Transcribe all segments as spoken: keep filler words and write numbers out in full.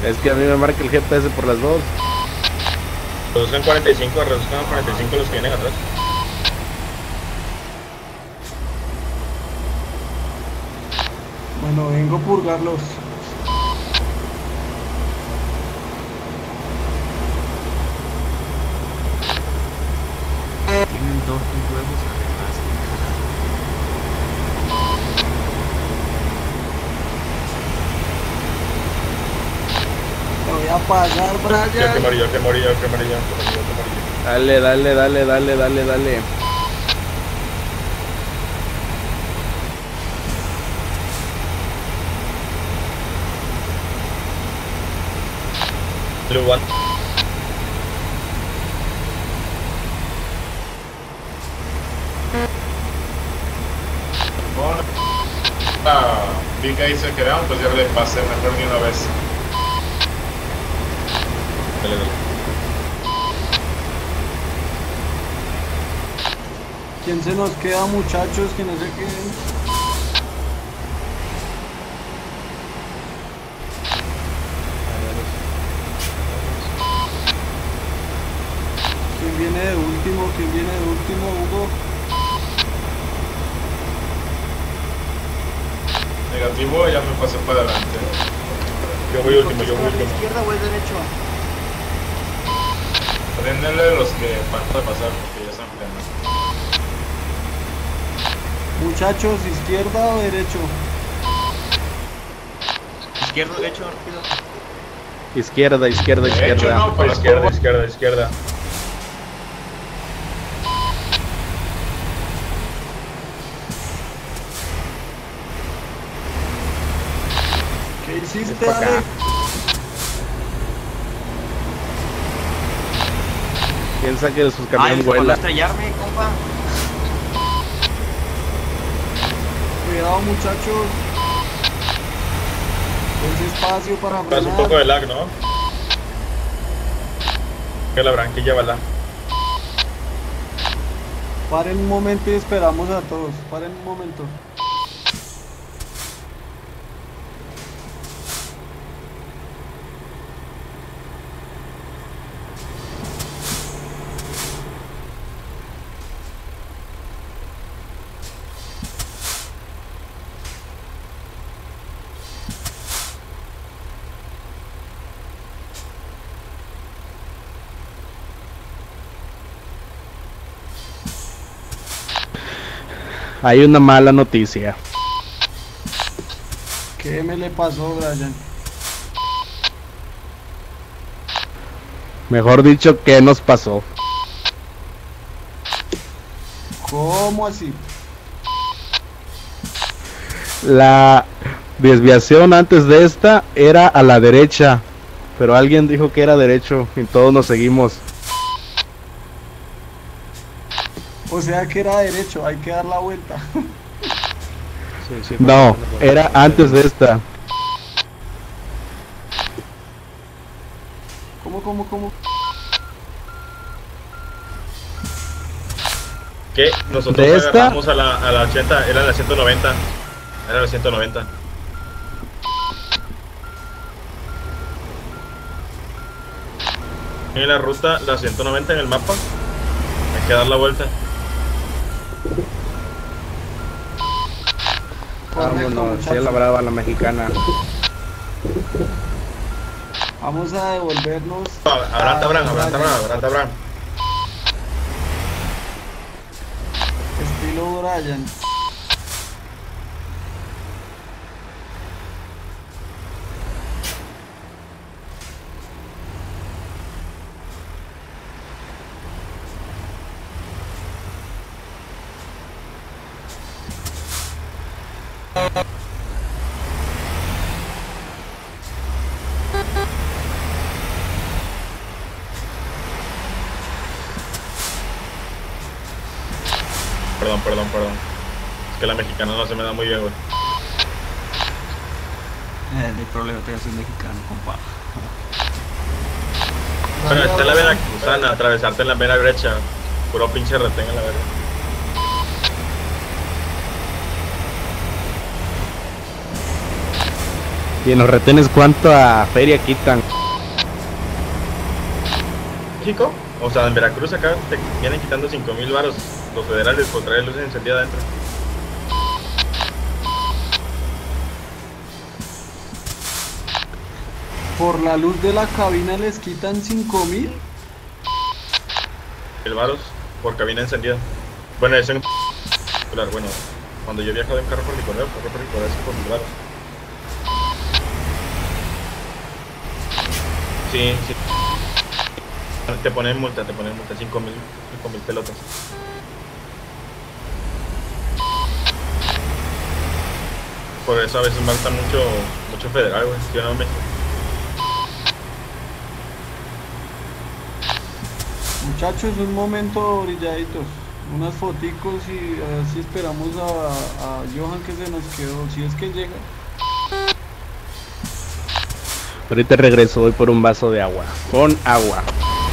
Es que a mí me marca el G P S por las dos. Reduzcan cuarenta y cinco, reduzcan cuarenta y cinco los que vienen atrás. Bueno, vengo a purgarlos. Tienen dos huevos además. Te voy a pagar, Yo que Brian. morí, yo que morí, yo que morí, yo que morí, yo que morí. Dale, dale, dale, dale, dale, dale. Blue one. Bueno, ah, vi que ahí se quedaron, pues ya le pasé mejor de una vez. Dale, dale. ¿Quién se nos queda, muchachos? Que no se queden. ¿Quién viene de último? ¿Quién viene de último, Hugo? Negativo, ya me pasé para adelante. Yo voy último, yo voy último. ¿Izquierda o el derecho? Préndele los que falta de pasar, porque ya están peleando. Muchachos, ¿izquierda o derecho? Izquierdo, derecho, rápido. Izquierda, izquierda, Derecho, izquierda. no, para Izquierda, izquierda, izquierda. ¿Qué Es hiciste, pa' acá. Ale? Piensa que sus Ay, camiones por no vuelan. estrellarme, compa. Cuidado, muchachos. Es espacio para Pasa un poco frenar. de lag, ¿no? Que la branquilla va la. Paren un momento y esperamos a todos. Paren un momento. Hay una mala noticia. ¿Qué me le pasó, Brian? Mejor dicho, ¿qué nos pasó? ¿Cómo así? La desviación antes de esta era a la derecha, pero alguien dijo que era derecho y todos nos seguimos. O sea que era derecho, hay que dar la vuelta. Sí, sí, No, era antes de esta. ¿Cómo, cómo, cómo? Que nosotros ¿De esta? agarramos a la, a la ochenta, era la ciento noventa. Era la ciento noventa. En la ruta, la ciento noventa en el mapa. Hay que dar la vuelta. Correcto, Vámonos, sí, muchachos. la brava, la mexicana. Vamos a devolvernos. Abranta, Bran, abranta, Bran, abranta, Bran. Estilo Brian. Perdón, perdón, perdón. Es que la mexicana no se me da muy bien, güey. Eh, no hay problema, te soy mexicano, compa. Bueno, esta es la vena cruzana, atravesarte en la vena derecha. Puro pinche retén en la verga. Y en los retenes, ¿cuánto a feria quitan? México, o sea, en Veracruz acá te vienen quitando cinco mil varos los federales por traer luces encendidas adentro. Por la luz de la cabina les quitan cinco mil. El varos por cabina encendida. Bueno, eso en particular, bueno, cuando yo he viajado en carro particular, carro particular es por mil varos. Sí, sí. Te ponen multa, te ponen multa, cinco mil, cinco mil pelotas. Por eso a veces falta mucho, mucho federal, güey, yo no me... Muchachos, un momento brilladitos. Unas foticos y así esperamos a, a Johan que se nos quedó, si es que llega. Ahorita regreso, voy por un vaso de agua. Con agua.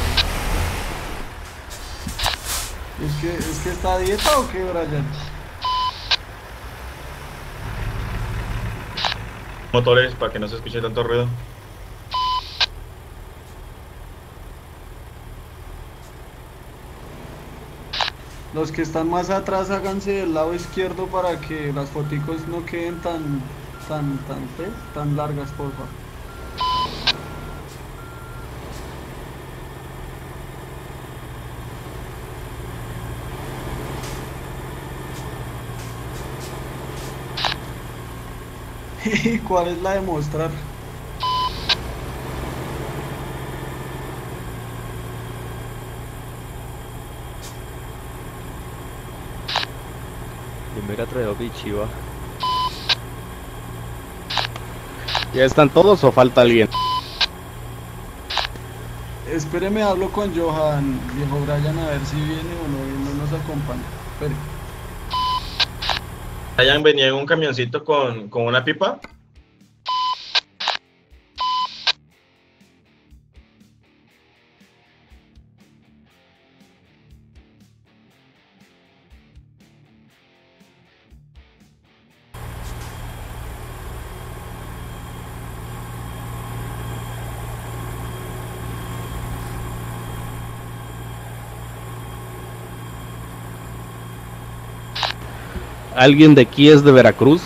¿Es que, es que está a dieta o qué, Brian? Motores para que no se escuche tanto ruido. Los que están más atrás háganse del lado izquierdo para que las foticos no queden tan tan tan ¿eh? tan largas, por favor. ¿Y cuál es la de mostrar? Yo me hubiera traído Pichiva. ¿Ya están todos o falta alguien? Espéreme, hablo con Johan, viejo Brian, a ver si viene o no, no nos acompaña. Espere. Hayan venido en un camioncito con, con una pipa. ¿Alguien de aquí es de Veracruz?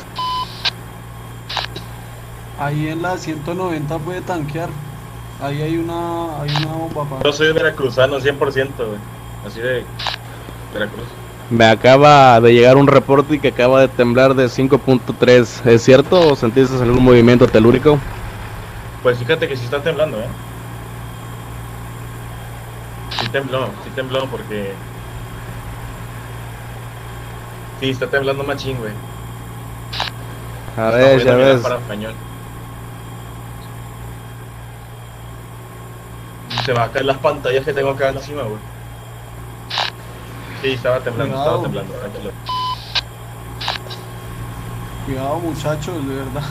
Ahí en la ciento noventa puede tanquear. Ahí hay una, hay una bomba para... Yo soy veracruzano cien por ciento, güey. Así de Veracruz. Me acaba de llegar un reporte y que acaba de temblar de cinco punto tres. ¿Es cierto o sentiste algún movimiento telúrico? Pues fíjate que sí está temblando, eh. Sí tembló, sí tembló porque... Sí, está temblando machín, güey. A ver, ya ves. Para español. Se va a caer las pantallas que tengo acá encima, güey. Sí, estaba temblando, Cuidado. estaba temblando, tranquilo. Cuidado, muchachos, de verdad.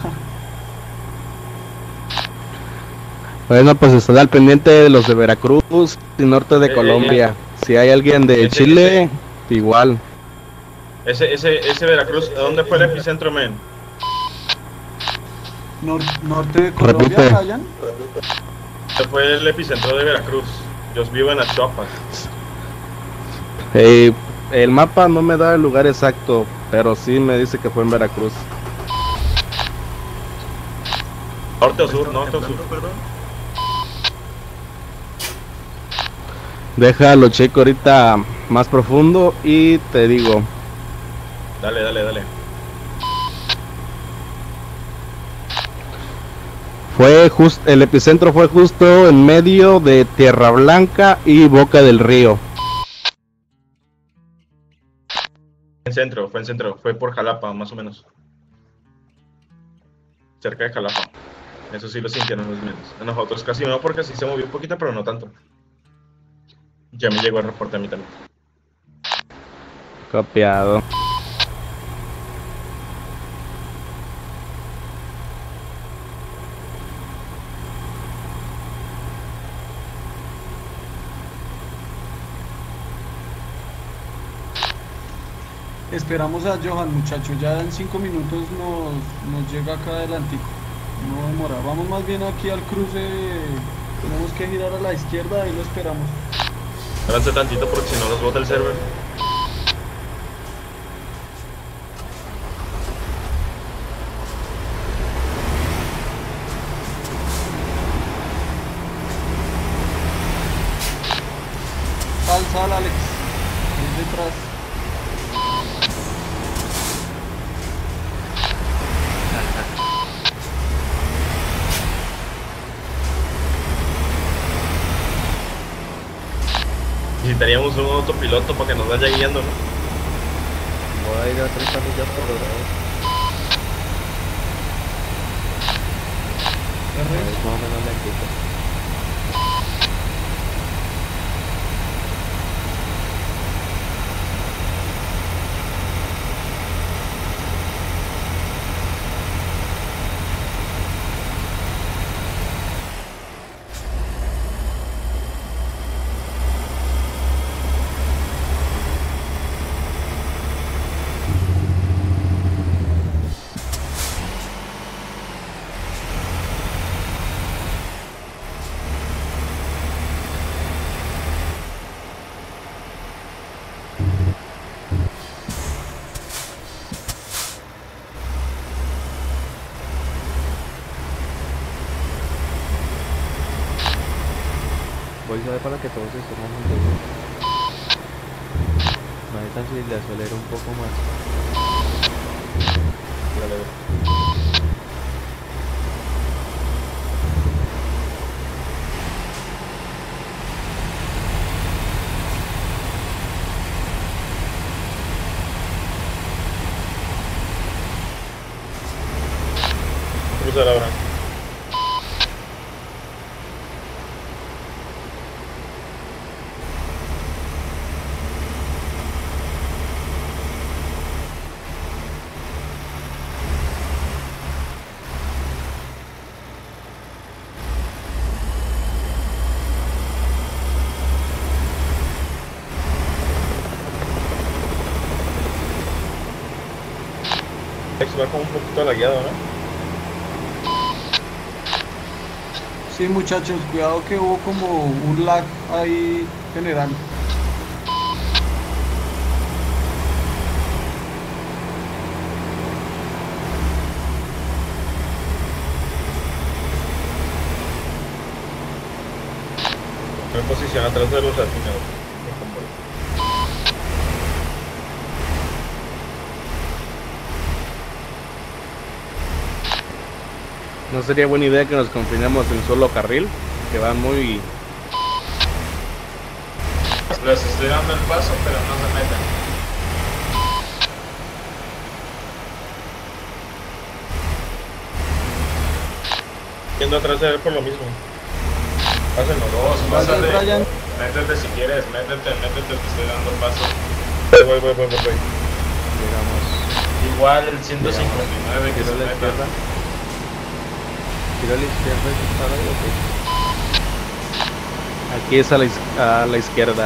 Bueno, pues están al pendiente de los de Veracruz y norte de Eh, Colombia. eh, Si hay alguien de ese- Chile, igual. Ese, ese, ese Veracruz, ¿dónde fue el epicentro, men? Nor- norte de Colombia, Repite. Brian. Ese fue el epicentro de Veracruz. Yo vivo en las Chopas. Eh, el mapa no me da el lugar exacto, pero sí me dice que fue en Veracruz. ¿Norte o sur? ¿Norte o sur? Déjalo checo ahorita más profundo y te digo. Dale, dale, dale. Fue justo, el epicentro fue justo en medio de Tierra Blanca y Boca del Río. Fue en centro, fue en centro. Fue por Jalapa, más o menos. Cerca de Jalapa. Eso sí lo sintieron los menos. A nosotros casi no, porque sí se movió un poquito, pero no tanto. Ya me llegó el reporte a mí también. Copiado. Esperamos a Johan, muchachos. Ya en cinco minutos nos, nos llega acá adelantico. No demora. Vamos más bien aquí al cruce. Tenemos que girar a la izquierda y lo esperamos. Háganse tantito porque si no nos bota el server. Sal, sal, Alex. Ven detrás. Necesitaríamos un autopiloto para que nos vaya guiando, ¿no? Voy a ir a treinta millas por hora. Es más o menos lentito. Voy a saber para que todos estemos juntos. Necesitan si le acelero un poco más. Cruzar ahora. Va como un poquito lagueado, ¿no? Sí, muchachos, cuidado que hubo como un lag ahí general. Me posiciono atrás de los latinos. No sería buena idea que nos confinemos en solo carril, que van muy... Les estoy dando el paso, pero no se meten. Yendo atrás de él por lo mismo. Pásenlo. Vos, Gracias, pásale. Brian. Métete si quieres, métete, métete, te estoy dando el paso. Voy, voy, voy, voy, voy. Llegamos. Igual el ciento cincuenta y nueve que Giro se a la meta. izquierda. Giro a la izquierda y disparo y ok. Aquí es a la, iz- a la izquierda.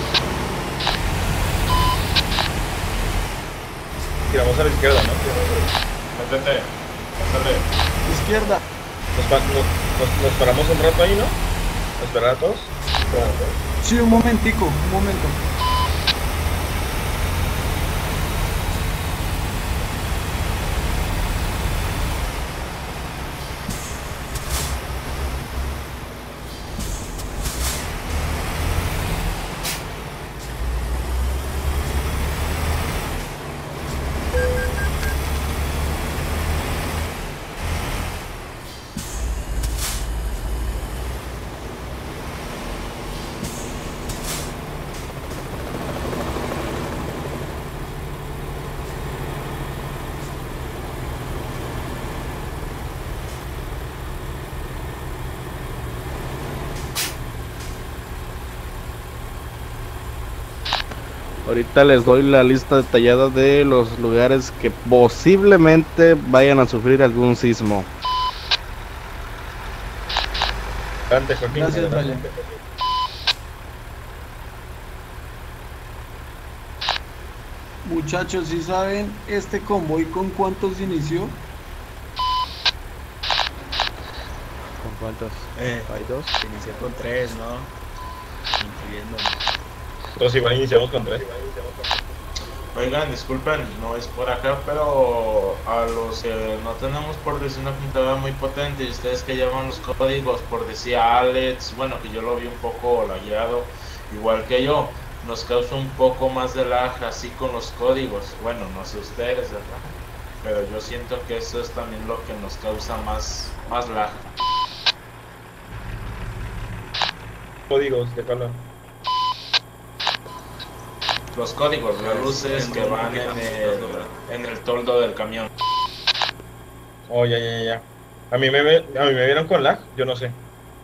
Tiramos a la izquierda, ¿no? Métete, pásale. Izquierda. Nos, pa- nos, nos, nos paramos un rato ahí, ¿no? ¿A esperar a todos? Sí, un momentico, un momento. Ahorita les doy la lista detallada de los lugares que posiblemente vayan a sufrir algún sismo. Adelante, Joaquín. Gracias, adelante. Brian. Muchachos, ¿sí saben este convoy con cuántos inició? ¿Cuántos? Eh, ¿Hay dos? inicié con tres, ¿no? Incluyéndome. Nosotros igual iniciamos con tres. Oigan, disculpen, no es por acá, pero a los que no tenemos por decir una computadora muy potente y ustedes que llevan los códigos, por decir a Alex, bueno, que yo lo vi un poco lagueado, igual que yo, nos causa un poco más de lag así con los códigos. Bueno, no sé ustedes, ¿verdad? Pero yo siento que eso es también lo que nos causa más, más lag. Códigos de color. Los códigos, las luces que van en el, en el toldo del camión. Oh, ya, ya, ya. A mí me, ve- a mí me vieron con lag, yo no sé.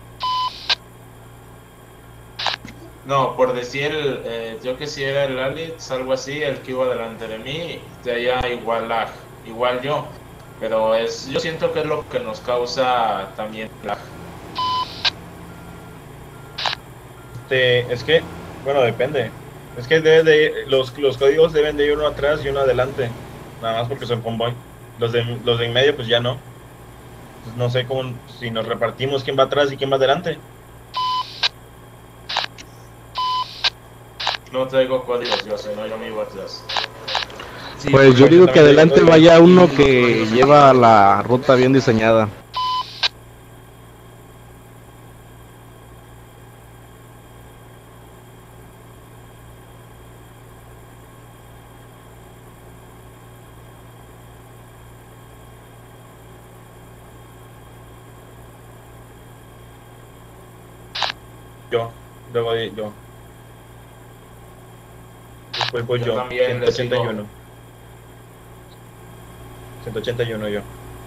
No, por decir, eh, yo que si era el Alex, algo así, el que iba delante de mí, de allá igual lag, igual yo. Pero es, yo siento que es lo que nos causa también lag. Este, es que, bueno, depende. Es que debe de, los, los códigos deben de ir uno atrás y uno adelante. Nada más porque son convoy. Los de, los de en medio, pues ya no. Pues no sé cómo, si nos repartimos quién va atrás y quién va adelante. No traigo códigos yo, si no yo me iba atrás. Sí, Pues yo porque digo yo que también adelante tengo vaya códigos. uno que lleva la ruta bien diseñada. Yo, luego de- yo. Después voy Yo yo, también le ciento ochenta y uno. ciento ochenta y uno yo.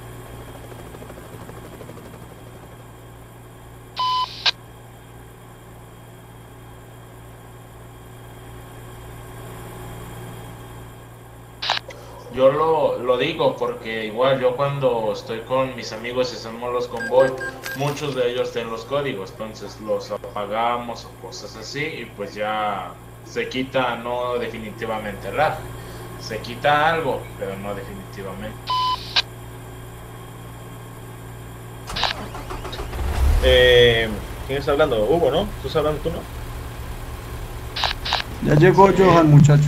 Yo lo, lo digo porque igual yo cuando estoy con mis amigos y hacemos los convoy, muchos de ellos tienen los códigos, entonces los apagamos o cosas así y pues ya se quita, no definitivamente el lag, se quita algo, pero no definitivamente. Eh, ¿Quién está hablando? Hugo, ¿no? ¿Tú estás hablando tú, no? Ya llegó Johan, muchachos.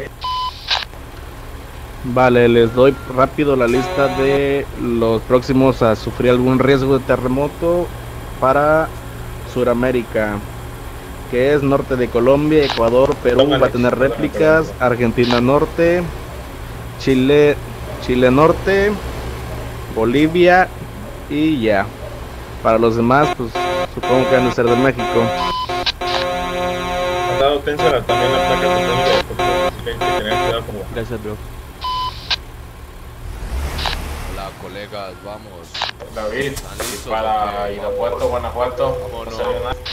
Vale, les doy rápido la lista de los próximos a sufrir algún riesgo de terremoto para Sudamérica, que es norte de Colombia, Ecuador, Perú va a tener réplicas, Argentina Norte, Chile, Chile Norte, Bolivia y ya. Para los demás, pues supongo que han de ser de México. Han dado tensor también la placa tectónica, porque sí que hay que tener cuidado como... Gracias, bro. Hola colegas, vamos. David, ¿Están listos para o qué? Irapuato, Guanajuato, ¿Cómo no no? salió nada.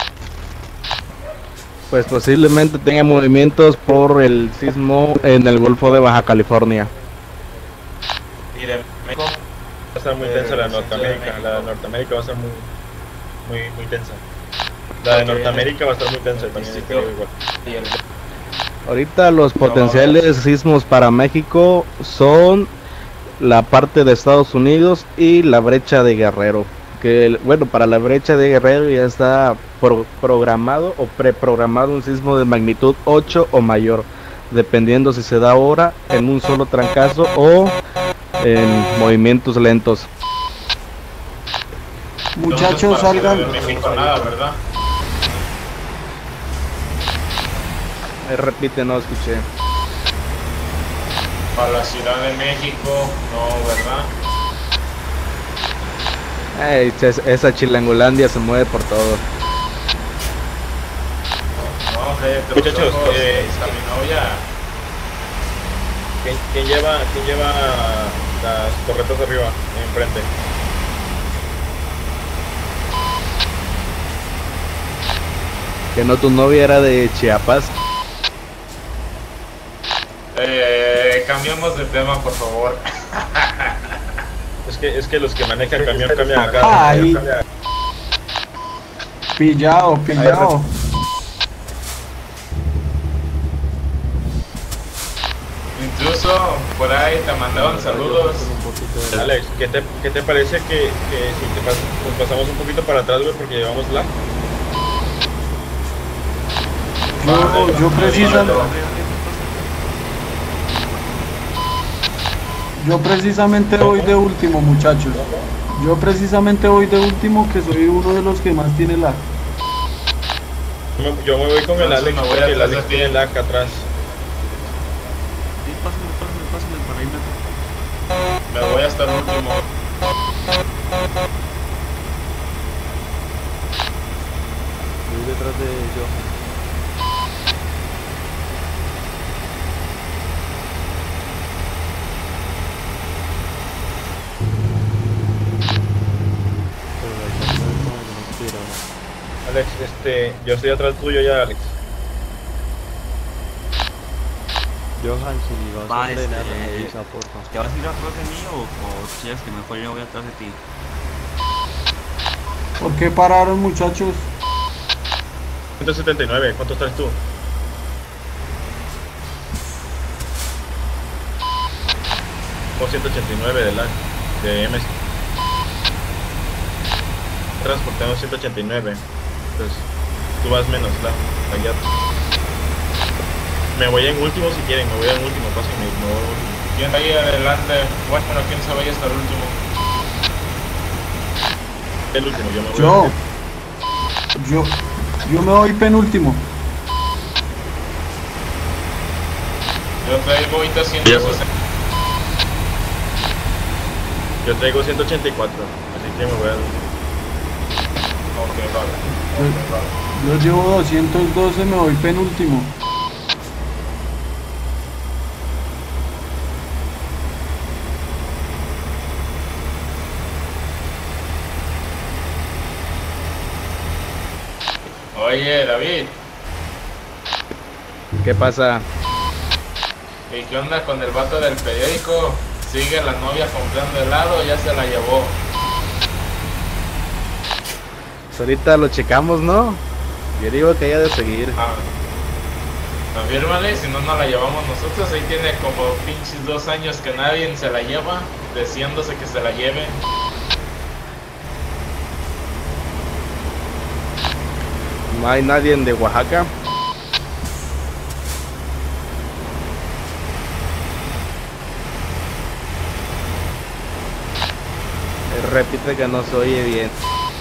Pues posiblemente tenga movimientos por el sismo en el Golfo de Baja California. Y de México, Va a estar muy Eh, tensa la sí, Norteamérica, sí, la de Norteamérica va a estar muy, muy, muy tensa. La de Ok. Norteamérica va a estar muy tensa El también, te distrito. digo igual. y el Ahorita los potenciales sismos para México son la parte de Estados Unidos y la brecha de Guerrero. Que bueno, para la brecha de Guerrero ya está pro- programado o preprogramado un sismo de magnitud ocho o mayor, dependiendo si se da ahora en un solo trancazo o en movimientos lentos. Muchachos, Entonces, para salgan. Ciudad de México nada, ¿verdad? Eh, repite, no escuché. Para la Ciudad de México, no, ¿verdad? Ay, ches- esa chilangolandia se mueve por todo. No, cállate los Muchachos, ojos, eh, ahí está mi novia. ¿Quién, quién lleva, quién lleva las torretas arriba, enfrente? Que no, tu novia era de Chiapas. Eh, cambiamos de tema, por favor. Es que, es que los que manejan camión cambian acá. Ay. Cambian- Pillado, pillado. Incluso por ahí te mandaban saludos. Un poquito Alex, ¿qué te, qué te parece que, que si te pas, nos pasamos un poquito para atrás, güey, porque llevamos la... Yo, yo precisamente, yo precisamente voy de último, muchachos. Yo precisamente voy de último, que soy uno de los que más tiene lag. Yo me voy con el Alex, me voy porque el atrás Alex de ti. tiene lag atrás. Sí, pásame, pásame, pásame para irme. Me voy hasta el último. Voy detrás de yo. Pero la idea no es como que no quiero, ¿no? Alex, este, yo estoy atrás tuyo ya, Alex. Johan, si vas Va, a ordenar, este, me avisa, porfa. ¿Te vas a ir atrás de mí o, o quieres que mejor yo voy atrás de ti? ¿Por qué pararon, muchachos? ciento setenta y nueve, ¿cuánto traes tú? O ciento ochenta y nueve de lag, de M S. Transportamos ciento ochenta y nueve. Entonces, tú vas menos lag, allá. Me voy en último si quieren, me voy en último, pásenme, no. ¿Quién ahí adelante? Bueno, ¿quién se vaya hasta el último? El último, yo me voy. Yo, yo, yo me voy penúltimo. Yo traigo ahorita ciento sesenta. Yo traigo ciento ochenta y cuatro, así que me voy a... Ok, vale. Ok, vale. Yo llevo doscientos doce, me voy penúltimo. Oye, David, ¿Qué pasa? ¿y qué onda con el vato del periódico? ¿Sigue la novia comprando helado o ya se la llevó? Pues ahorita lo checamos, ¿no? Yo digo que haya de seguir. Ah, confírmale, si no, no la llevamos nosotros. Ahí tiene como pinches dos años que nadie se la lleva, deseándose que se la lleve. No hay nadie de Oaxaca. Eh, Repite que no se oye bien.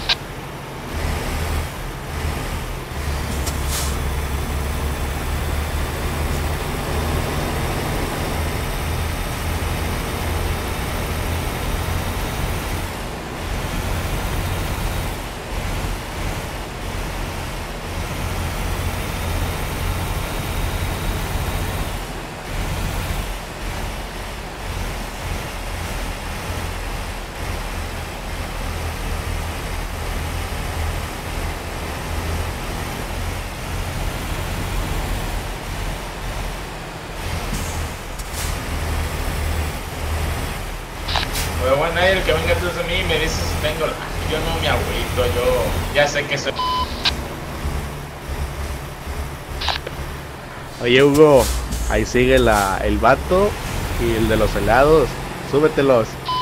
Pero bueno, el que venga atrás de mí me dice si tengo la... Yo no me agüito, yo ya sé que soy... Oye, Hugo, ahí sigue la, el vato y el de los helados. Súbetelos.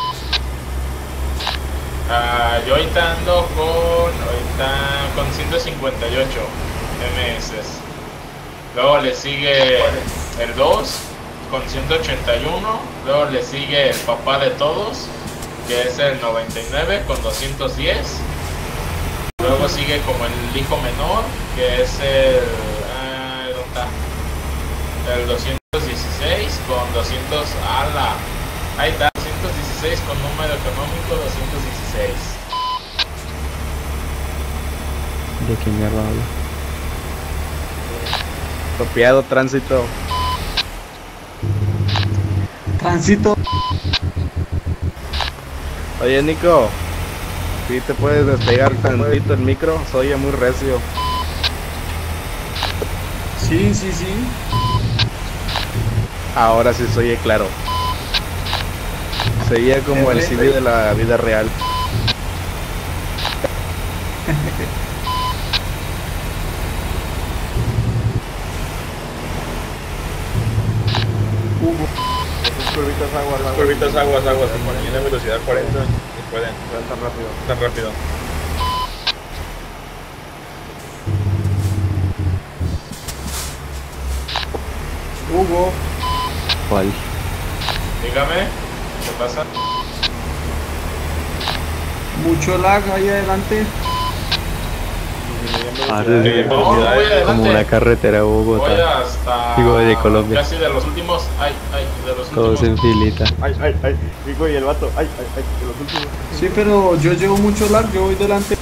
Ah, yo ahorita ando con... ahorita con ciento cincuenta y ocho M S. Luego le sigue el dos con ciento ochenta y uno. Luego le sigue el papá de todos, que es el noventa y nueve con doscientos diez. Luego sigue como el hijo menor, que es el... ah, ¿dónde está? El doscientos dieciséis con doscientos... ¡Ala! Ahí está, doscientos dieciséis con número económico, doscientos dieciséis. ¿De qué mierda habla? Copiado, tránsito. Tránsito. Oye, Nico, ¿sí te puedes despegar tantito el micro? Se oye muy recio. Sí, sí, sí. Ahora sí se oye claro. Sería como el C D de la vida real. Hugo. curvitas aguas, Las curvitas aguas, aguas, y tienen velocidad cuarenta y pueden. Van tan rápido. Tan rápido. Hugo, ¿Cuál? Dígame, ¿qué pasa? mucho lag ahí adelante. Ah, Sí, es No, velocidad. voy adelante. como una carretera de Voy Bogotá. hasta... Digo, de Colombia. Casi de los últimos... Ay, ay, de los Todos últimos... en filita. Ay, ay, ay. Digo, y el vato. Ay, ay, ay. De los últimos. Sí, pero yo llevo mucho lag, yo voy delante.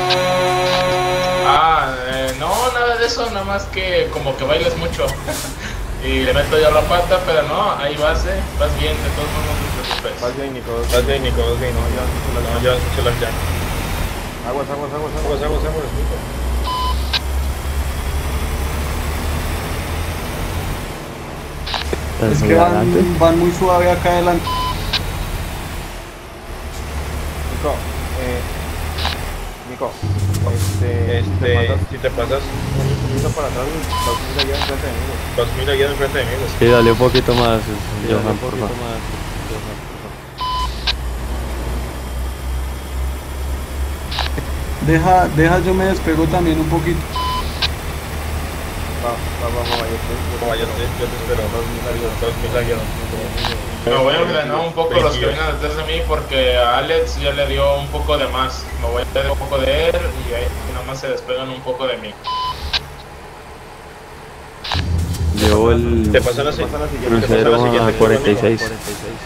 Ah, eh, no, nada de eso, nada más que como que bailes mucho. Y le meto yo la pata, pero no, ahí vas, eh, vas bien, de todos modos no te preocupes. Vas bien, Nico. Vas bien, Nico, vas bien. No, ya vas mucho No, la llevas mucho lag ya. Aguas, aguas, aguas, Aguas, aguas, aguas, Nico. ¿Estás Es muy que adelante? van, van muy suave acá adelante. Nico, eh. Nico, este. Este, te pasas si te pasas, un poquito para atrás, vas mira allá enfrente de mí. vas mira allá de frente de mí. güey. Sí, dale un poquito más, Sí, dale Johan, un por poquito favor. más. Johan, por favor. Deja, deja, yo me despego también un poquito. Va, va, va, va, yo te- No, yo te, yo te espero. Dos mil aguas. Dos mil lagueros. Me voy a ordenar un poco los que veintidós. vengan detrás de mí porque a Alex ya le dio un poco de más. Me voy a dar un poco de él y ahí nada más se despegan un poco de mí. Llevo el Te pasan la Te pasan la siguiente. te pasan la crucero siguiente, a cuarenta y seis. cuarenta y seis.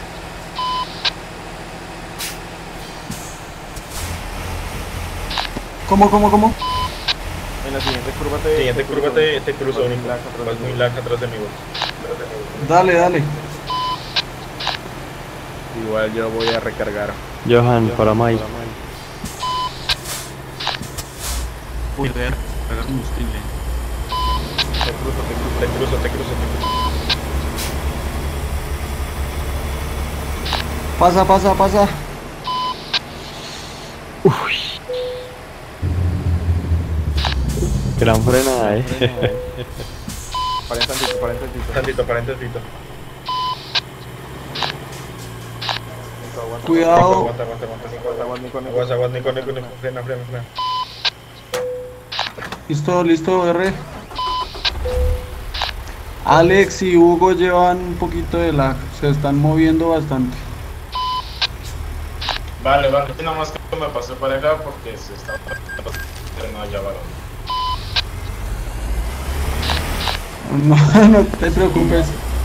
¿Cómo, cómo, cómo? En la siguiente curva te. Siguiente curva te, te cruzo, Vas muy Nico. lag atrás Vas de muy mí. lag atrás de mí, güey. Dale, dale. Igual yo voy a recargar. Johan, para Mike. Uy, ver, cargar combustible. Te cruzo, te cruzo. Te cruzo, te cruzo, te cruzo. Pasa, pasa, pasa. Gran frenada, eh. Paren tantito, paren tantito. Tantito, para tantito. Nico, aguanta. Cuidado. Aguanta, aguanta, aguanta. Aguanta, aguanta, Nico, Nico. Aguas, aguas, Nico, Nico, Nico. Frena, frena, frena. Listo, listo, R. Alex y Hugo llevan un poquito de lag, se están moviendo bastante. Vale, vale, nada más que me pasé para acá porque se está... No, ya vale. No, no te preocupes.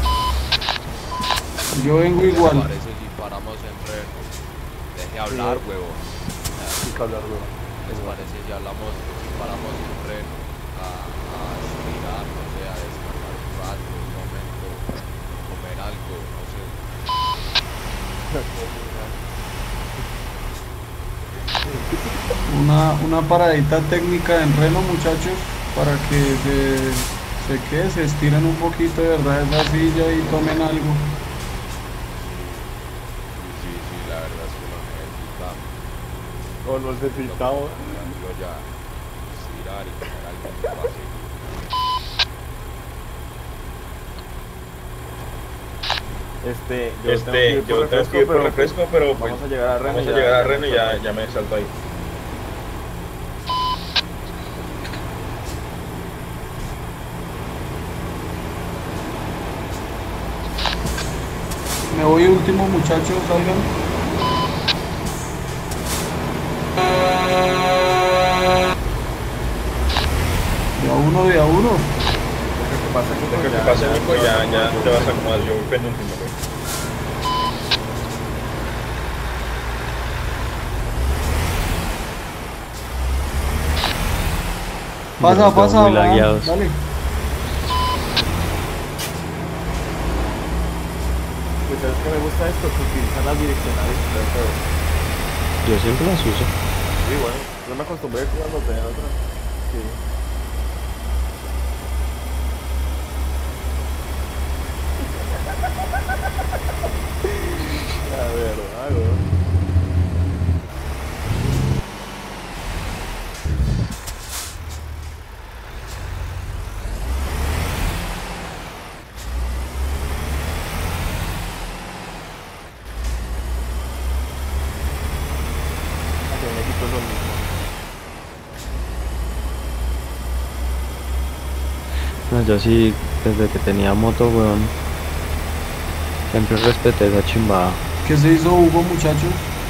Yo vengo ¿Qué les igual. parece si paramos en freno? Deje hablar, huevo. Nico, hablar, güey. ¿Les parece si hablamos, si paramos en freno? A, a estirar, no sé, a descansar un rato, un momento, comer algo, no sé. Una, una paradita técnica en reno, muchachos, para que se, se quede, se estiren un poquito de verdad esa silla y tomen algo. Sí, sí, la verdad es que lo necesitamos. O lo necesitamos. Yo ya estirar y comer algo fácil. Este, yo Este, tengo yo tengo que ir por refresco, pero pues, vamos a llegar a Reno. vamos a ya- llegar a ya Reno y me ya, salto. ya me salto ahí. Me voy último, muchachos, salgan. De a uno, de a uno. Lo que pasa, Nico, Lo que ya- pase, ya- Nico, ya, ya te vas a acomodar. Yo voy penúltimo, güey. Pasa, Los veo pasa, muy va, lagueados. dale. Pues sabes que me gusta esto, que utilizan las direccionales y todo eso. Yo siempre las uso. Sí, bueno, yo me acostumbré cuando tenía otra. Sí. La verdad, güey. siento lo mismo. No, yo sí, desde que tenía moto, weón, siempre respeté esa chimbada. ¿Qué se hizo, Hugo, muchachos?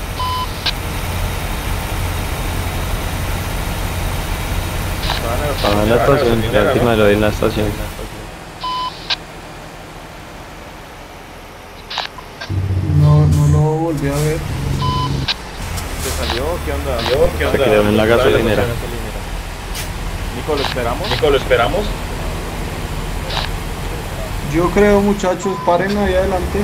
Estaba en la estación, la última lo vi en la estación. No, no lo volví a ver. ¿Se salió? ¿Qué onda? Yo, ¿qué Se onda? quedó en la gasolinera. Nico, ¿lo esperamos? Nico, ¿lo esperamos? Yo creo, muchachos, paren ahí adelante.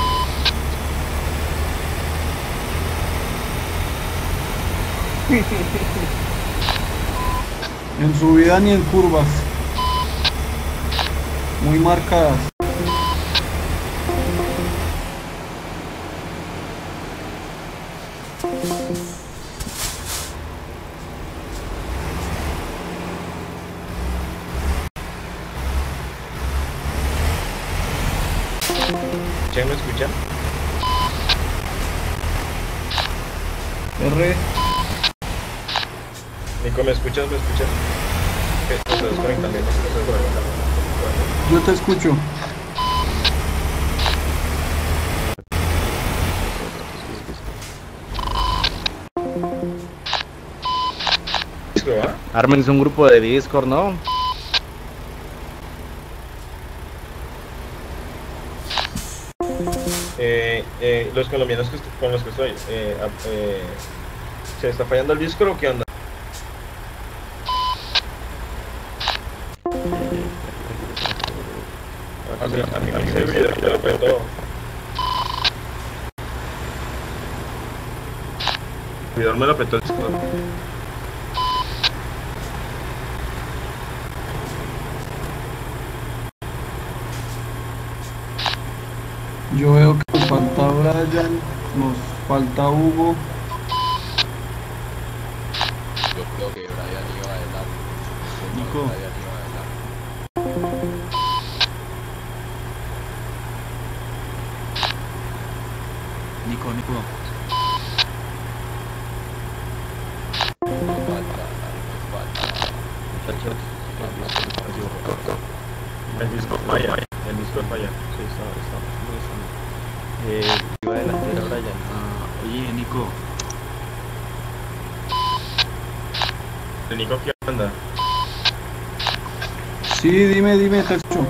En subida ni en curvas. Muy marcadas. ¿Sí me escuchan? R. Nico, ¿me escuchas? ¿Me escuchas? Ok, no se desconectan bien, no se desconectan. Yo te escucho. ¿Va? Ármense un grupo de Discord, ¿no? Eh, eh, los colombianos que est- con los que estoy, eh, ap- eh, ¿se está fallando el Discord o qué onda? A mí, a mí me sirve, yo lo veo todo. El servidor me lo petó el Discord. Yo veo que nos falta Brian, nos falta Hugo. Yo creo que Brian iba adelante. Nico. Brian iba adelante. Nico, Nico. Nos falta, nos falta. Muchachos, El Discord falla, el Discord falla. sí, está, está, muy sano. Eh, iba adelante era Brian. Ah, oye, Nico. ¿El Nico qué onda? Sí, dime, dime, te escucho.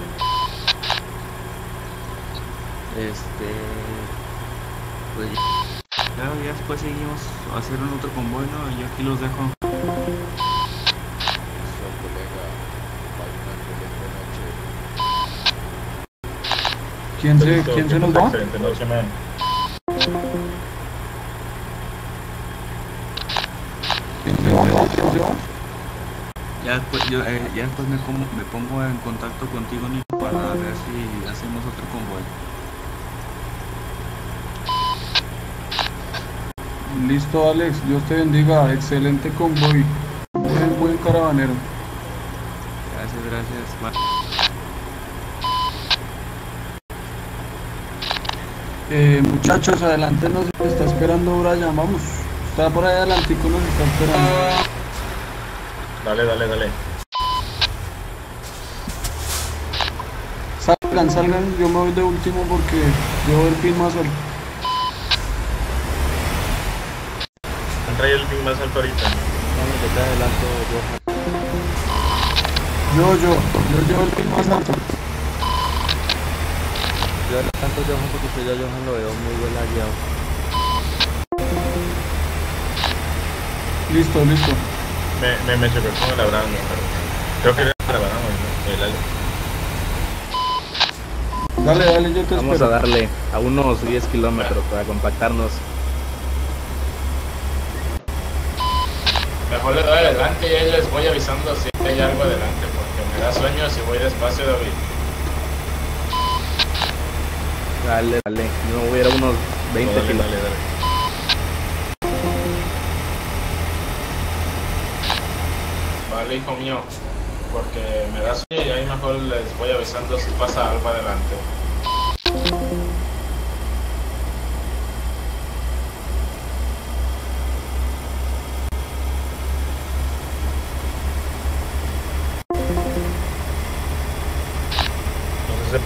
Este. Pues ya, ya después seguimos a hacer un otro convoy, ¿no? Yo aquí los dejo. Nuestro colega, una excelente noche. ¿Quién se, Listo, ¿quién que se nos pasa va? excelente noche, man. ¿Quién se va? ¿Quién se va? Ya después, yo, eh, ya después me, como- me pongo en contacto contigo, Nico, para ver si hacemos otro convoy. Listo, Alex, Dios te bendiga. Excelente convoy. Buen, buen caravanero. Gracias, gracias. Bye. Eh, muchachos, adelante nos está esperando Brian, vamos. Está por ahí adelantico, nos está esperando. Dale, dale, dale. Salgan, salgan, yo me voy de último porque llevo el pin más alto. Trae el ping más alto ahorita. Vamos, yo te adelanto, Johan. Yo, yo, yo llevo el pin más alto. Yo adelanto, Johan, porque usted ya Johan lo veo muy buen guiado. Listo, listo. Me, me, me chocó con el Abraham, ¿no? Pero creo que era el Abraham, ¿no? El Ale. Dale, dale, yo te Vamos espero. a darle a unos diez kilómetros para compactarnos. Mejor le doy adelante y ahí les voy avisando si hay algo adelante, porque me da sueño si voy despacio, David. Dale, dale. Yo me voy a ir a unos veinte Dale, kilómetros. dale, dale. Vale, hijo mío, porque me da sueño y ahí mejor les voy avisando si pasa algo adelante.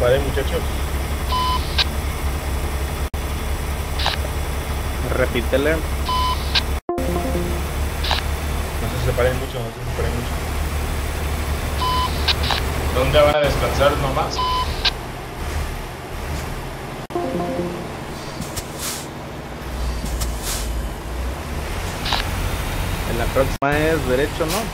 separen, muchachos. Repítele. No se separen mucho, no se separen mucho. ¿Dónde van a descansar nomás? En la próxima es derecho, ¿no?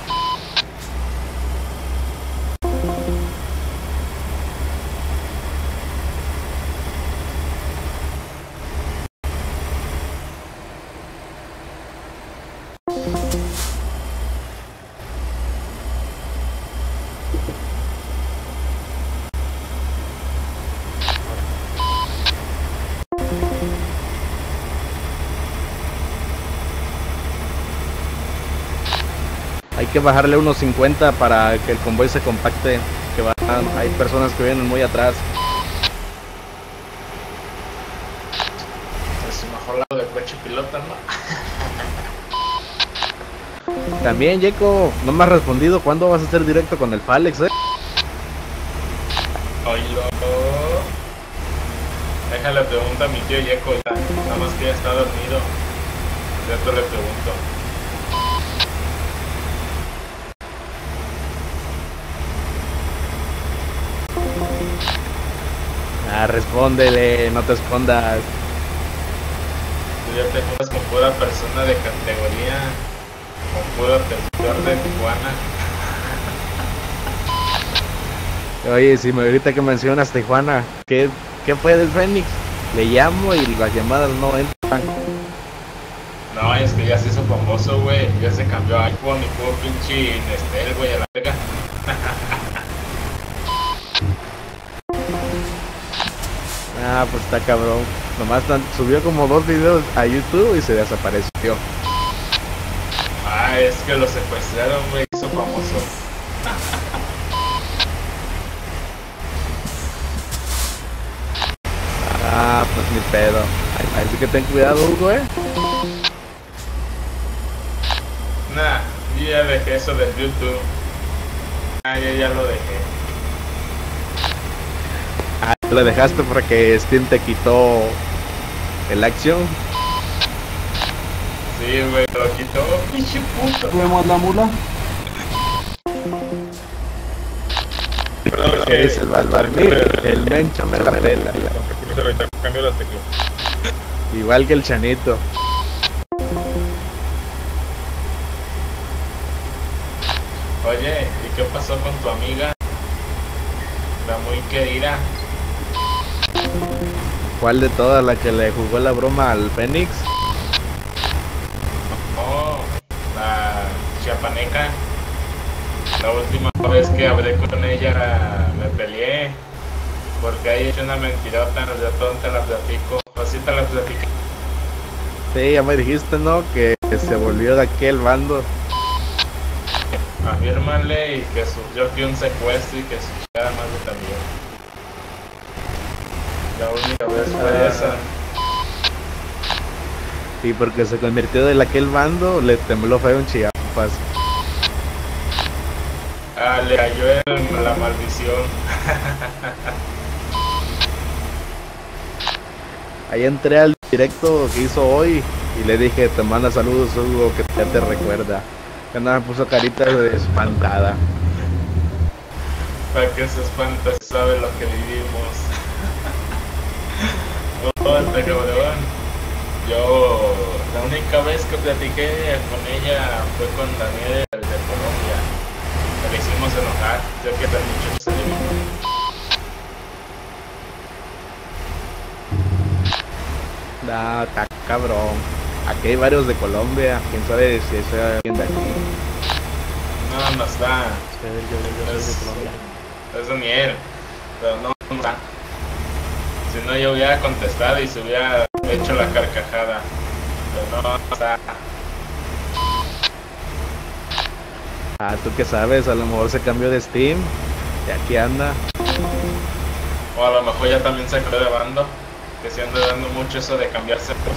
Hay que bajarle unos cincuenta para que el convoy se compacte, que van, hay personas que vienen muy atrás. Es mejor lado del coche pilota, ¿no? También, Yeco, no me has respondido cuándo vas a hacer directo con el Falex, eh. Oílo. Déjale pregunta a mi tío Yeco, nada más que ya está dormido. Ya te le pregunto. Ah, respóndele, no te escondas. Tú ya te juntas con pura persona de categoría, con puro tercer de Tijuana. Oye, si me ahorita que mencionas Tijuana, ¿qué, qué fue del Fénix? Le llamo y las llamadas no entran. No, es que ya se hizo famoso, güey. Ya se cambió a iPhone y puro pinche Nestel, güey, a la verga. Ah, pues está cabrón. Nomás tan, subió como dos videos a YouTube y se desapareció. Ah, es que lo secuestraron, güey. Hizo famoso. Ah, pues ni pedo. Así que ten cuidado, Hugo, eh. Nah, yo ya dejé eso del YouTube. Ah, ya, ya lo dejé. Ah, lo dejaste porque Steam te quitó el Action. Sí, güey, lo quitó. Pinche puto. Vemos la mula. Perdón, es Que que es el Balbarmir, el Mencho me la pela. cambio las teclas. Igual que el Chanito. Oye, ¿y qué pasó con tu amiga? La muy querida. ¿Cuál de todas? ¿La que le jugó la broma al Fénix? Oh, la chiapaneca. La última vez que hablé con ella me peleé porque hay hecho una mentirota, de tonta la platico, así te la platiqué. Sí, ya me dijiste, ¿no? Que se volvió de aquel bando. Afírmale y que sufrió aquí un secuestro y que su chica madre también. La única vez fue Ah. esa. Y porque se convirtió de aquel bando, le tembló feo en Chiapas. Ah, le cayó el, la maldición. Ahí entré al directo que hizo hoy y le dije, te manda saludos, Hugo, que ya te recuerda. Que nada, me puso carita de espantada. Para que se espanta, se sabe lo que vivimos. Oh, este cabrón. Yo, la única vez que platiqué con ella fue con Daniel, el de Colombia. Le hicimos enojar, yo que el muchacho se eliminó. Da, está cabrón. Aquí hay varios de Colombia, quién sabe si sea alguien de aquí. No, no está. Yo, yo, yo soy de Colombia. Es Daniel, pero no, no está. Si no, yo hubiera contestado y se hubiera hecho la carcajada. Pero no, no está. Ah, tú qué sabes, a lo mejor se cambió de Steam y aquí anda. O a lo mejor ya también se quedó de bando. Que se anda dando mucho eso de cambiarse, pues.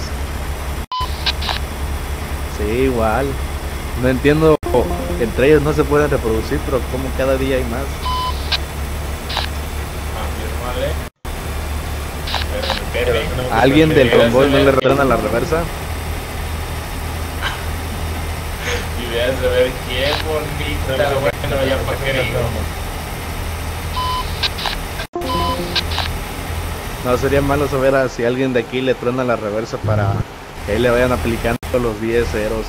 Sí, igual. No entiendo, entre ellos no se pueden reproducir, pero como cada día hay más. súmale. Pero mi Pepe, ¿A alguien del Deberías convoy de no le ver retorna quién- la reversa? Y veas de ver qué bonita, bueno, ya para qué digo. No, sería malo saber a si alguien de aquí le truena la reversa para que ahí le vayan aplicando los diez ceros.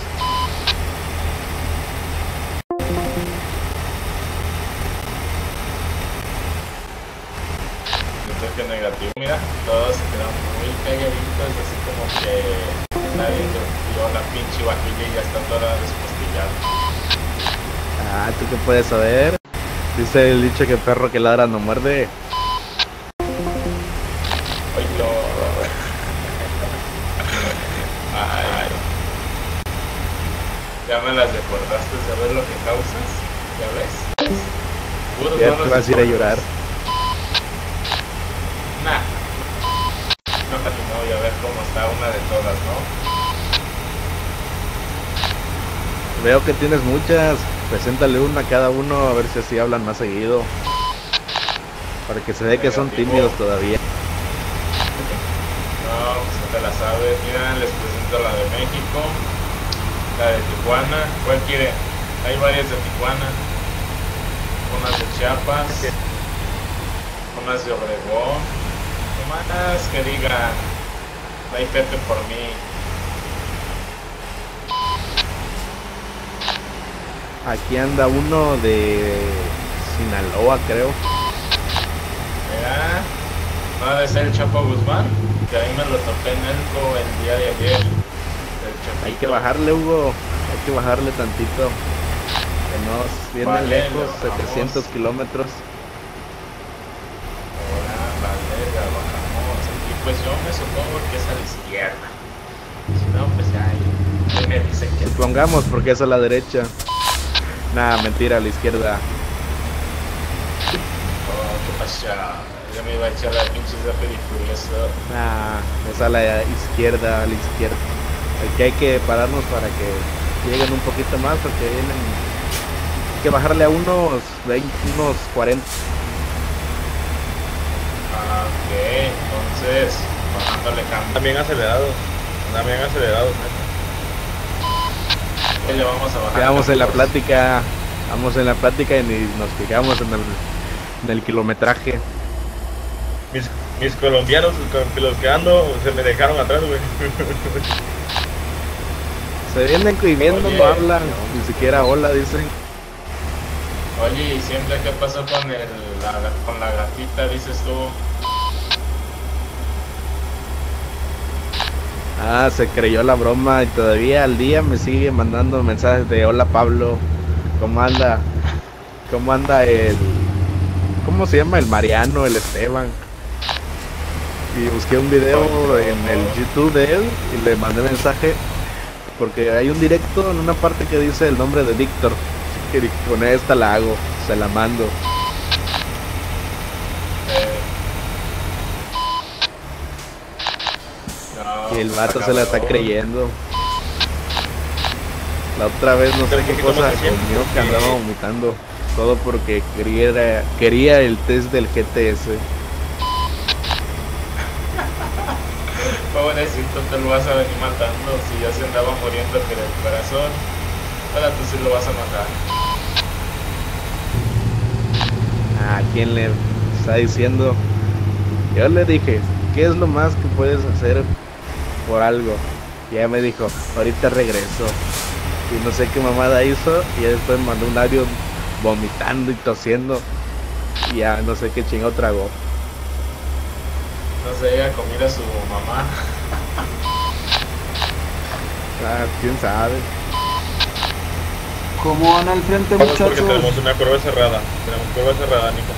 Siento que negativo, mira, todos se quedan muy calladitos, así como que nadie dio la pinche vajilla y ya está toda despostillada. Ah, ¿tú qué puedes saber? Dice el dicho que perro que ladra no muerde. Ay, no. Ay. Ya me las recordaste, ¿sabes lo que causas? ¿Ya ves? Puros Ya malos te vas a ir a recuerdos. llorar. Nah. No, no, y a ver cómo está una de todas, ¿no? Veo que tienes muchas. Preséntale una a cada uno a ver si así hablan más seguido. Para que se ve que son Negativo. tímidos todavía. No, pues no te la sabes. Mira, les presento la de México, la de Tijuana. ¿Cuál quiere? Hay varias de Tijuana, unas de Chiapas, unas de Obregón. Más que digan, hay Pepe por mí. Aquí anda uno de Sinaloa, creo. Mira, no ha de ser el Chapo Guzmán, que ahí me lo topé en Elco el día de ayer. El Hay Chapito. que bajarle, Hugo. Hay que bajarle tantito. Que nos viene Vale, lejos, lo bajamos. setecientos kilómetros. Ahora, vale, la bajamos. Y pues yo me supongo que es a la izquierda. Si no, pues ya ahí, ahí me dicen que Supongamos porque es a la derecha. Nah, mentira, a la izquierda. oh, ¿qué pasa? Ya me iba a echar la pinche Rápido y Furioso. Nah, es a la izquierda, a la izquierda. Aquí hay que pararnos para que lleguen un poquito más porque vienen. Hay que bajarle a unos veinte, unos cuarenta. Ah, ok, entonces, bajándole cambio. También acelerados. También acelerados. ¿Qué le vamos a bajar? Quedamos en la amigos? plática. Vamos en la plática y ni nos fijamos en el, en el kilometraje. Mis, mis colombianos, con los que ando, se me dejaron atrás, güey. Se vienen viviendo, Oye, no hablan, ni siquiera hola dicen. Oye, ¿y siempre qué pasó con, el, la, con la gatita, dices tú? Ah, se creyó la broma y todavía al día me sigue mandando mensajes de hola Pablo, ¿cómo anda? ¿Cómo anda el... ¿Cómo se llama? El Mariano, el Esteban. Y busqué un video en el YouTube de él y le mandé mensaje porque hay un directo en una parte que dice el nombre de Víctor. Así que con esta la hago, se la mando. Eh, no, Y el pues, vato se la está cabrón. creyendo. La otra vez no sé Pero qué que cosa tomas el tiempo, comió que porque- andaba vomitando. Todo porque quería, quería el test del G T S. Pobrecito, te lo vas a venir matando. Si ya se andaba muriendo por el corazón, ahora tú sí lo vas a matar. ¿A quién le está diciendo? Yo le dije, ¿qué es lo más que puedes hacer por algo? Y ella me dijo, ahorita regreso. Y no sé qué mamada hizo. Y ya después me mandó un audio vomitando y tosiendo. Y ya no sé qué chingado tragó. No se llega a comer a su mamá. Ah, quién sabe. ¿Cómo van al frente, Vamos porque muchachos? tenemos una curva cerrada. Tenemos curva cerrada, Nico.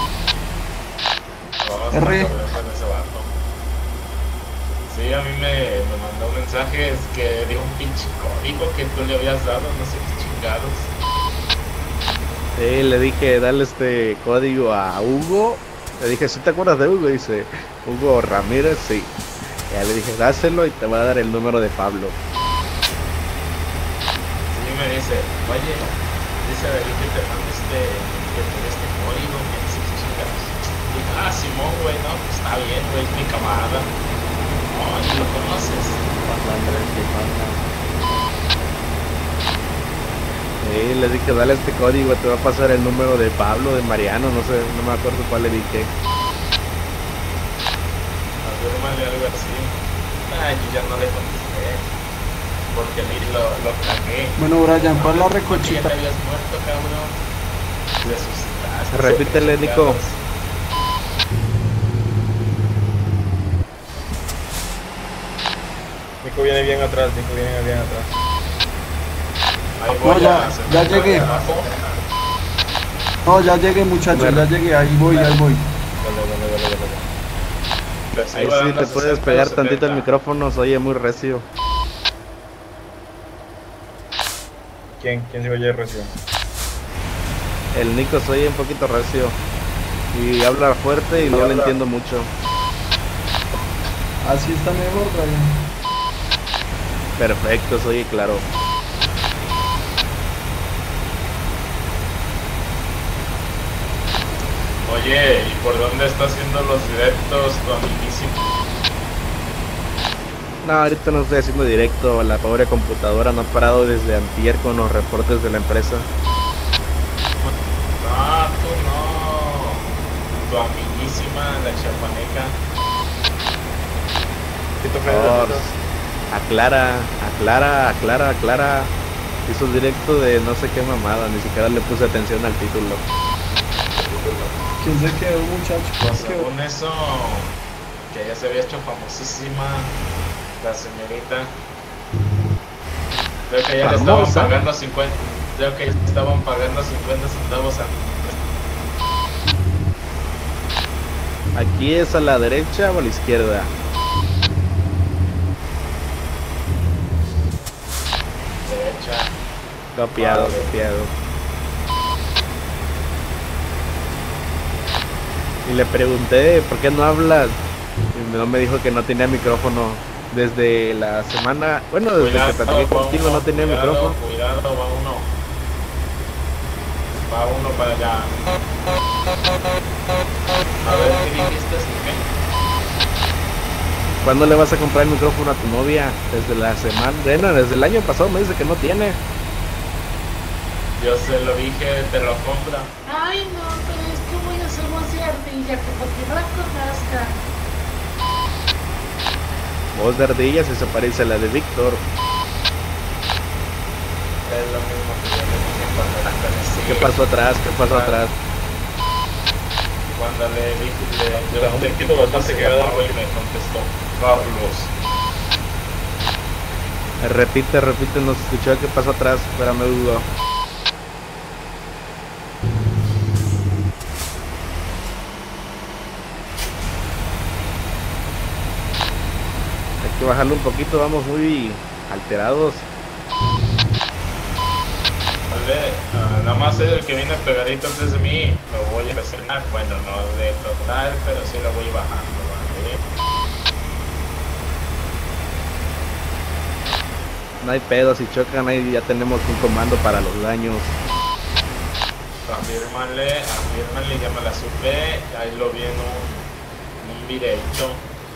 Vamos R. a correr con ese vato. Sí, a mí me, me mandó un mensaje es que dio un pinche código que tú le habías dado, no sé qué chingados. Sí, le dije, dale este código a Hugo. Le dije, ¿sí te acuerdas de Hugo? Dice, Hugo Ramírez, sí. Ya le dije, dáselo y te va a dar el número de Pablo. Y me dice, oye, dice David que te mandé este, que te dé este código, que no sé qué chingados. Ah, Simón, güey, no, pues está bien, güey, es mi camarada. No, ni lo conoces. Sí, le dije, dale este código, te va a pasar el número de Pablo, de Mariano, no sé, no me acuerdo cuál le dije. Afírmale algo así. Ay, yo ya no le contesté. Porque a mí lo, lo cagué. Bueno, Brian, ¿cuál es la Ya recochita? te habías muerto, cabrón. Te asustaste. Repítele, Nico. Nico viene bien atrás, Nico viene bien atrás. Ahí No, voy ya, a ya llegué. abajo. No, ya llegué, muchachos, ya llegué, ahí voy, ahí voy. Dale, dale, dale, dale, dale. Pues Ahí iba sí dando te puedes sesenta, pegar setenta. tantito el micrófono, se oye muy recio. ¿Quién? ¿Quién se oye recién? El Nico se oye un poquito recio. Y habla fuerte y no le habla. entiendo mucho. Así está mejor, Brian. Perfecto, se oye claro. Oye, ¿y por dónde está haciendo los directos tu amiguísimo? No, ahorita no estoy haciendo directo, la pobre computadora no ha parado desde antier con los reportes de la empresa. No, tú no. Tu amiguísima, la chapaneca. Tito Por Fede, favor, Tito. aclara, aclara, aclara, aclara. Hizo directo de no sé qué mamada, ni siquiera le puse atención al título. ¿Quién se quedó, muchachos? Pues ¿Quién quedó? según eso, que ya se había hecho famosísima la señorita. Creo que ya le estaban ¿Famosa? pagando cincuenta. Creo que ya le estaban pagando cincuenta centavos a. ¿Aquí es a la derecha o a la izquierda? Derecha. Copiado, Vale. copiado. Y le pregunté, ¿por qué no hablas? Y no me dijo que no tenía micrófono. Desde la semana, bueno, desde Cuidado, que platiqué va contigo uno, no tenía cuidado, micrófono. Cuidado, va uno. Va uno para allá. A ver, ¿qué dijiste? ¿Qué? ¿Cuándo le vas a comprar el micrófono a tu novia? Desde la semana, bueno, desde el año pasado me dice que no tiene. Yo se lo dije, te lo compra. Ay, no, pero es que voy a hacer voz de ardilla, que porque no la conozca. Voz de ardilla si se parece a la de Víctor. Es lo mismo que yo le dije cuando la conocí. ¿Qué pasó atrás? ¿Qué pasó atrás? Cuando le dije, le Está un pregunté poquito cómo bastante se quedado. llamaba y me contestó Carlos. Repite, repite, no se escuchó. ¿Qué pasó atrás? Espérame, Hugo. Hay que bajarlo un poquito, vamos muy alterados. Vale, ah, nada más es el que viene pegadito antes de mí, lo voy a presionar. Bueno, no de total, pero sí lo voy bajando, ¿vale? No hay pedo, si chocan ahí ya tenemos un comando para los daños. Afírmale, afírmale, ya me la supe, ahí lo vi en un, un videito.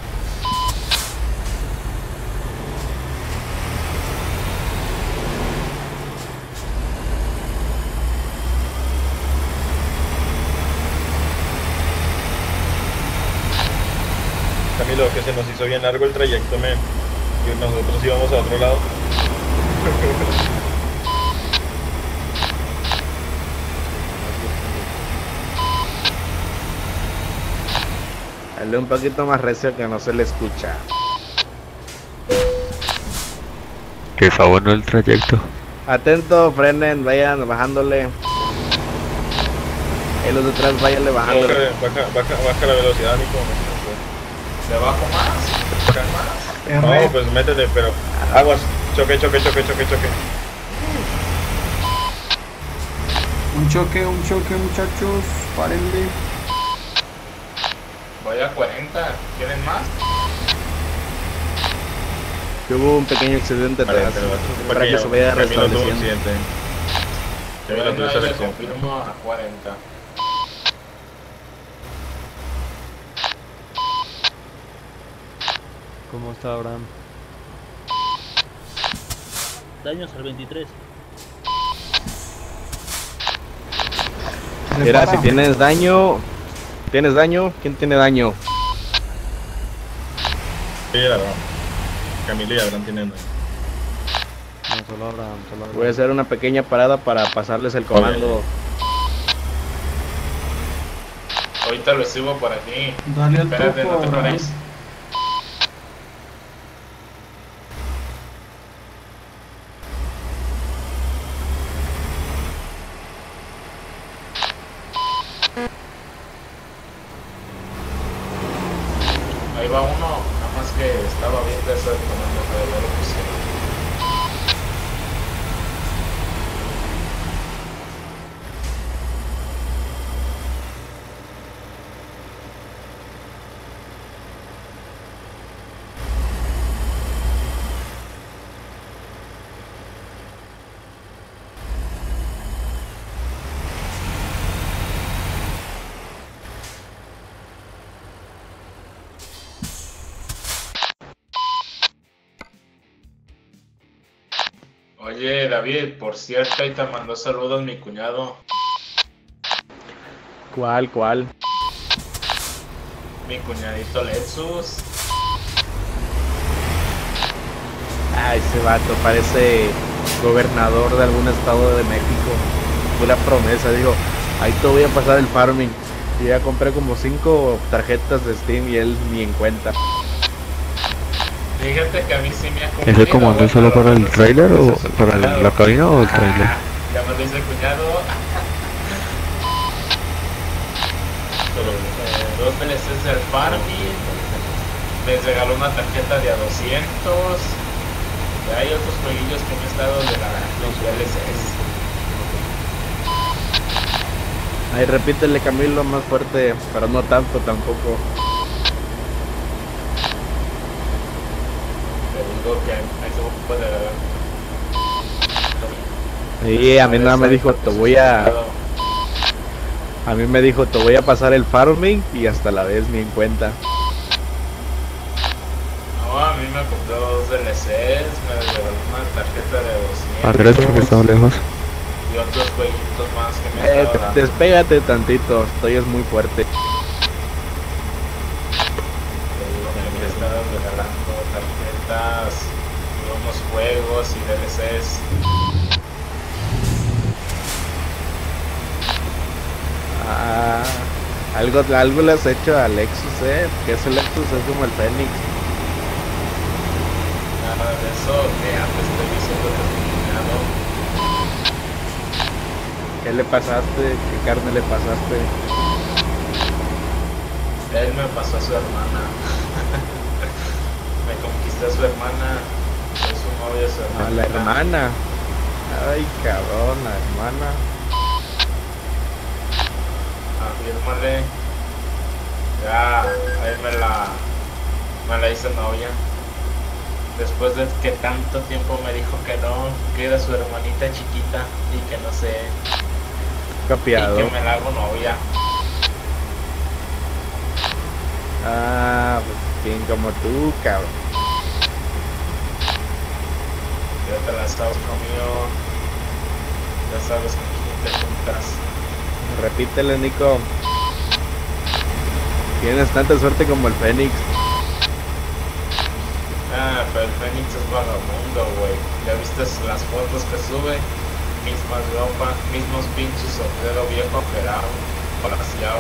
Camilo, que se nos hizo bien largo el trayecto, men. Y nosotros íbamos a otro lado. Dale un poquito más recio que no se le escucha. Que está bueno el trayecto. Atento, frenen, vayan bajándole. Y los detrás, váyanle bajándole. Baja, baja, baja, baja la velocidad, Nico. ¿Le bajo más? Baja. R. No, pues métete, pero aguas. Choque, choque, choque, choque, choque. Un choque, un choque, muchachos. Párenle. Voy a cuarenta, ¿quieren más? Que hubo un pequeño accidente Vale, atrás. pero Para que se vaya Camilo tuvo un restableciendo. accidente. Camilo Bueno, tuvo ahí ese le accidente. confirmo a cuarenta. ¿Cómo está Abraham? Daños al veintitrés. Mira, si tienes daño, ¿tienes daño? ¿Quién tiene daño? Sí, la verdad. Camilo y Abraham tienen daño. No, solo Abraham, solo Abraham. Voy a hacer una pequeña parada para pasarles el comando. Ahorita lo sigo por aquí. Dale al Espérate, topo, no te Abraham. pares. Ahí va uno, nada más que estaba viendo eso del comando, pero ya lo pusieron. Oye, David, por cierto, ahí te mandó saludos mi cuñado, ¿Cuál, cuál? mi cuñadito Lexus. Ah, ese vato parece gobernador de algún estado de México. Fue la promesa, digo, ahí te voy a pasar el farming. Yo ya compré como cinco tarjetas de Steam y él ni en cuenta. Fíjate que a mí sí me ha cumplido. ¿Ese comando es solo para el trailer o para el- la cabina o el trailer? Ya me lo dice el cuñado. Eh, dos D L Cs del farming. Les regaló una tarjeta de a doscientos. Y hay otros jueguillos que me he estado de la, los D L Cs. Ahí repítele, Camilo, más fuerte, pero no tanto tampoco. Te digo que ahí se puede ver. Sí, a mí nada me dijo, te voy a... A mí me dijo, te voy a pasar el farming y hasta la vez ni en cuenta. No, a mí me compró dos D L Cs, me regaló una tarjeta de doscientos. Andrés, porque estaba lejos. Y otros jueguitos más que me Eh, estaba dando. despégate tantito, estoy es muy fuerte. Me estaban regalando tarjetas y unos juegos y D L Cs. Ah, algo, algo le has hecho a Lexus, eh, que ese Lexus es como el Fénix. Nada de eso que antes estoy diciendo que mi cuñado. ¿Qué le pasaste? ¿Qué carne le pasaste? Él me pasó a su hermana. Me conquisté a su hermana. Soy su novia, su hermana. A la hermana. Ay, cabrón, la hermana. Afírmale. Ya, ahí me la, me la hice novia. Después de que tanto tiempo me dijo que no, que era su hermanita chiquita y que no sé. Capiado. Y que me la hago novia. Ah, pues quien como tú, cabrón. Ya te la sabes conmigo. Ya sabes con quién te juntas. Repítele, Nico. Tienes tanta suerte como el Fénix. Ah, pero el Fénix es vagabundo, güey. ¿Ya viste las fotos que sube? Misma ropa, mismos pinches sombrero viejo operado, palaciado.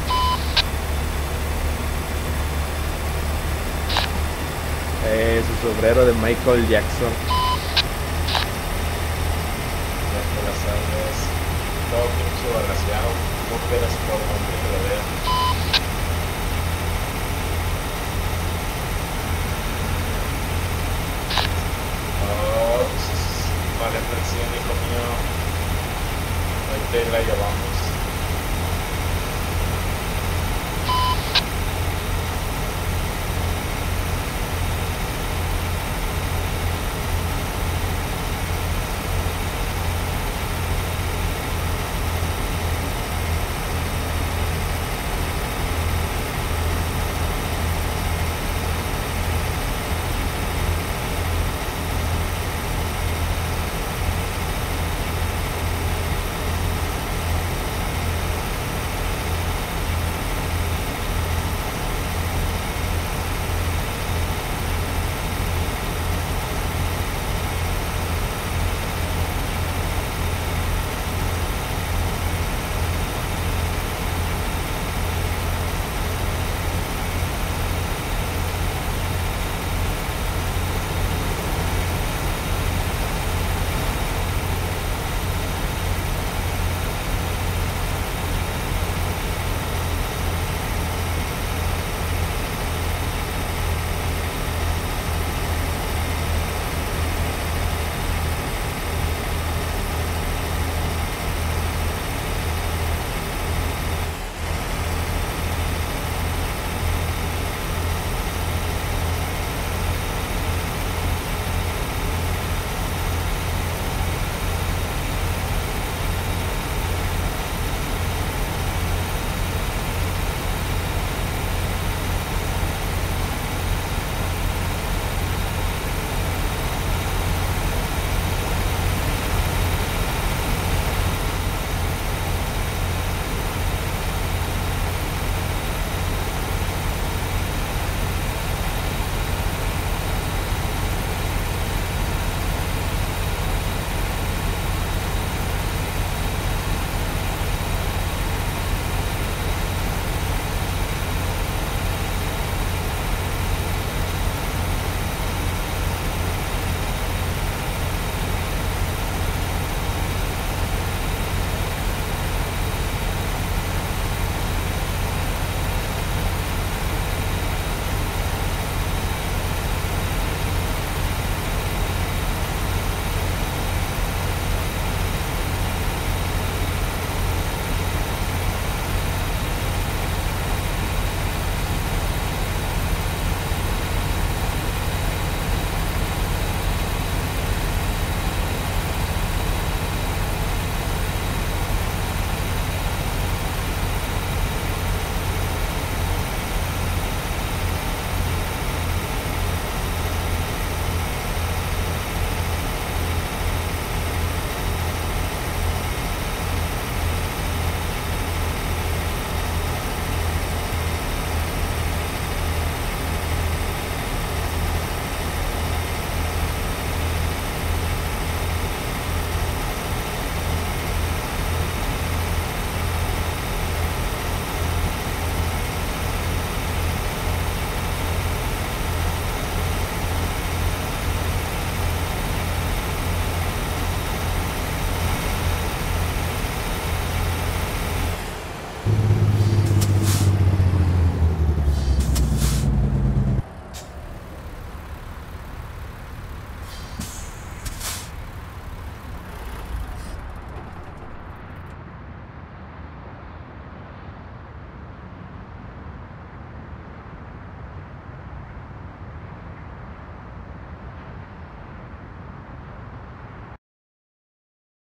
Eh, su sombrero de Michael Jackson. Ya te la sabes. Todo pinche balaseado. No quieras por donde te lo vean. Oh, pues, vale, presión, hijo mío. Ahorita la llevamos.